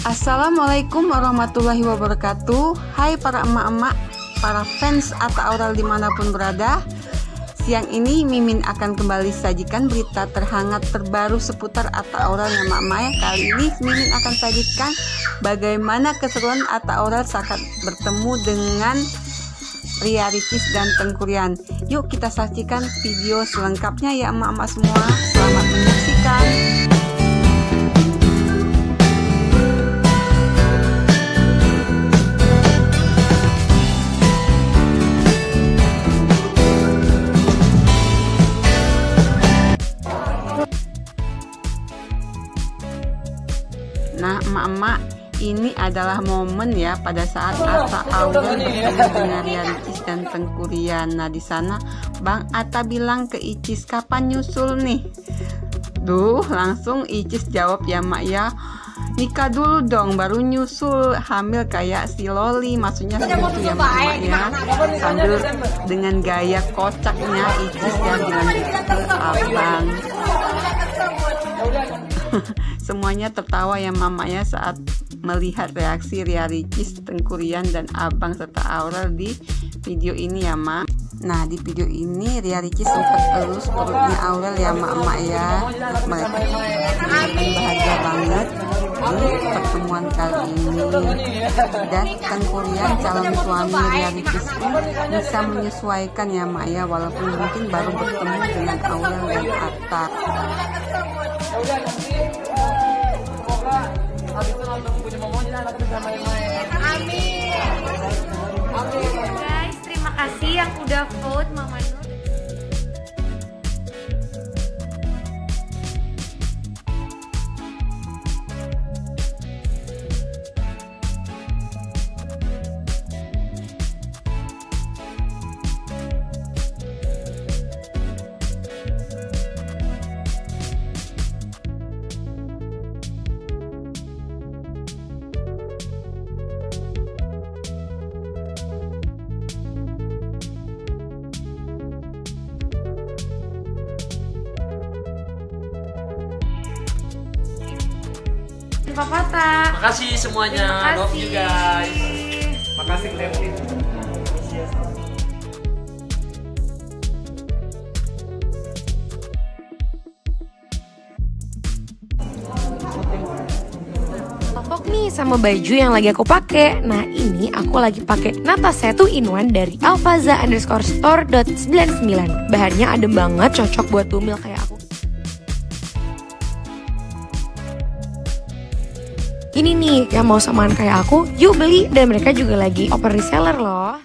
Assalamualaikum warahmatullahi wabarakatuh. Hai para emak-emak, para fans Atta Aurel dimanapun berada. Siang ini Mimin akan kembali sajikan berita terhangat terbaru seputar Atta Aurel ya emak-emak ya. Kali ini Mimin akan sajikan bagaimana keseruan Atta Aurel saat bertemu dengan Ria Ricis dan Tengku Ryan. Yuk kita saksikan video selengkapnya ya emak-emak semua. Selamat menyaksikan. Nah emak-emak, ini adalah momen ya pada saat Atta Aurel bertemu dengan Ria Ricis dan Tengku Ryan. Nah di sana Bang Atta bilang ke Icis, kapan nyusul nih? Duh, langsung Icis jawab ya mak ya, nikah dulu dong baru nyusul, hamil kayak si Loli. Maksudnya segitu ya mak ya. Sambil dengan gaya kocaknya Icis ya bilang gitu ke abang. Semuanya tertawa ya mamanya saat melihat reaksi Ria Ricis, Tengku Ryan dan abang serta Aurel di video ini ya mak. Nah di video ini Ria Ricis sempat elus perutnya Aurel ya mak ya. Mereka bahagia banget di pertemuan kali ini. Dan Tengku Ryan calon suami Ria Ricis pun bisa menyesuaikan ya mak ya, walaupun mungkin baru bertemu dengan Aurel dan Atta. Habis itu nonton punya momonya anak bisa main-main. Amin. Guys, terima kasih yang udah vote Mama Nur. Papa Ta. Makasih semuanya. Love you guys. Makasih Clemtin. Cocok nih sama baju yang lagi aku pakai. Nah ini aku lagi pakai Natasha 2-in-1 dari alfaza_store.99. Bahannya adem banget, cocok buat bumil kayak aku. Ini nih yang mau samaan kayak aku, yuk beli. Dan mereka juga lagi open reseller loh.